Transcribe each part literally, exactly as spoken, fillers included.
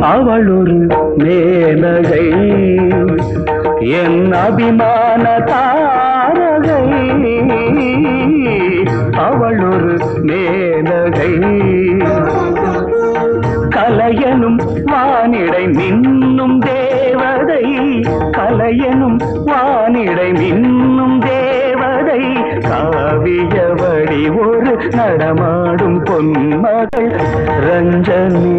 அவள் ஒரு மேனகை என் அபிமான தாரகை அவள் ஒரு மேனகை கலையனும் வானிடை மின்னும் தேவதை கலையனும் வானிடை மின்னும் தேவதை காவியவடி ஒரு நடமாடும் பொன்மகள் ரஞ்சனி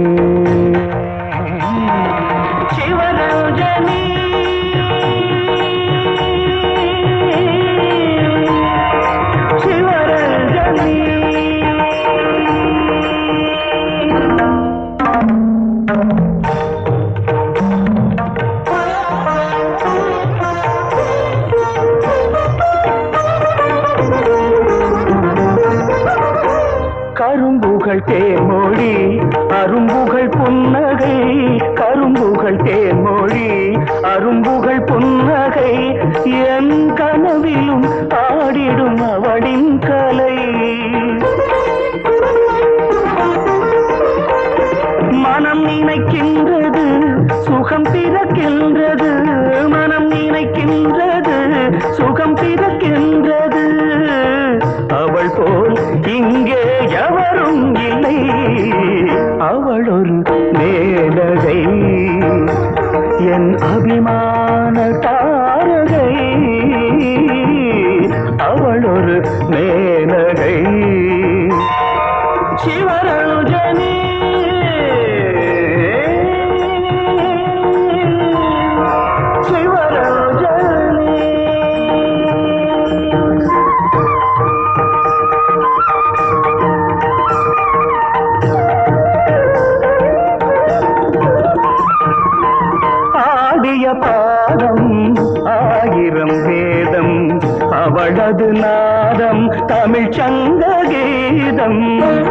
சிவரஞ்சனி சிவரஞ்சனி கரும்புகள் தேன்மொழி அரும்புகள் புன்னகை கரும்புகள் தேன்மொழி அரும்புகள் புன்னகை என் கனவிலும் ஆடிடும் அவளின் கலை மனம் நினைக்கின்றது சுகம் பிறக்கின்றது மனம் நினைக்கின்றது சுகம் பிறக்கின்றது அவள் போல் இங்கே எவரும் இல்லை அவள் ஒரு மேனகை என் அபிமான தாரகை அவள் ஒரு மேனகை சிவரஞ்சனி பாதம் ஆயிரம் வேதம் அவளது நாதம் தமிழ் சங்க கீதம்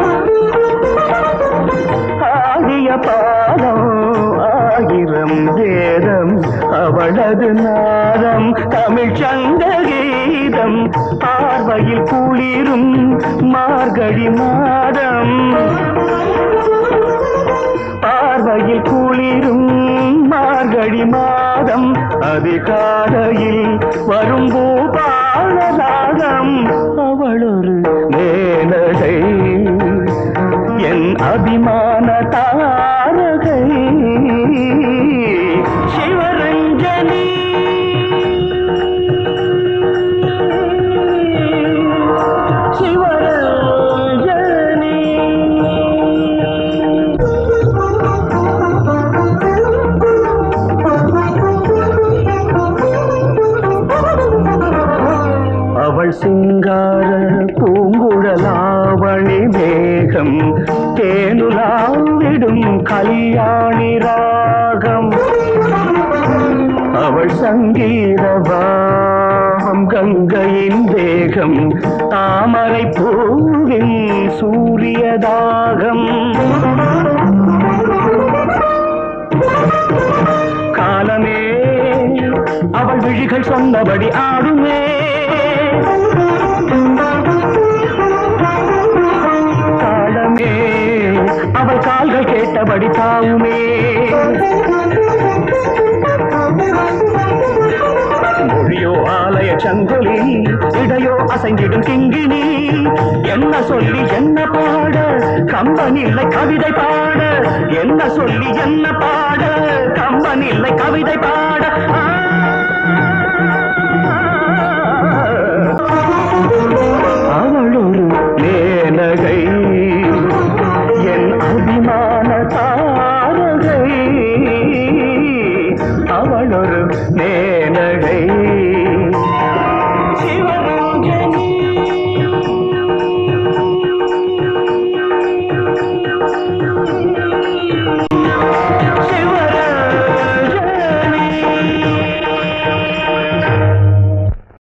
ஆகிய பாதம் ஆயிரம் வேதம் அவளது நாதம் தமிழ் சங்க கீதம் பார்வையில் குளிரும் மார்கழி மாதம் பார்வையில் குளிரும் மார்கழி மாதம் அதிகாலையில் வரும் பூபாலராகம் அவள் ஒரு மேனகை என் அபிமான தாரகை சிவரஞ்சனி சிவரஞ்சனி அவள் சிங்கார பூங்குழலாவணி மேகம் தேனுலாவிடும் கல்யாணி ராகம் அவள் சங்கீதவாம் கங்கையின் தேகம் தாமரை பூவின் சூரியதாகம் காலமே அவள் விழிகள் சொன்னபடி ஆடுமே காலமே அவள் கால்கள் கேட்டபடி தாவுமே மொழியோ ஆலய சங்கொலி இடையோ அசைந்திடும் கிங்கினி என்ன சொல்லி என்ன பாட கம்பன் இல்லை கவிதை பாட என்ன சொல்லி என்ன பாட கம்பன் இல்லை கவிதை பாட அவள் ஒரு மேனகை என் அபிமான தாரகை அவள் ஒரு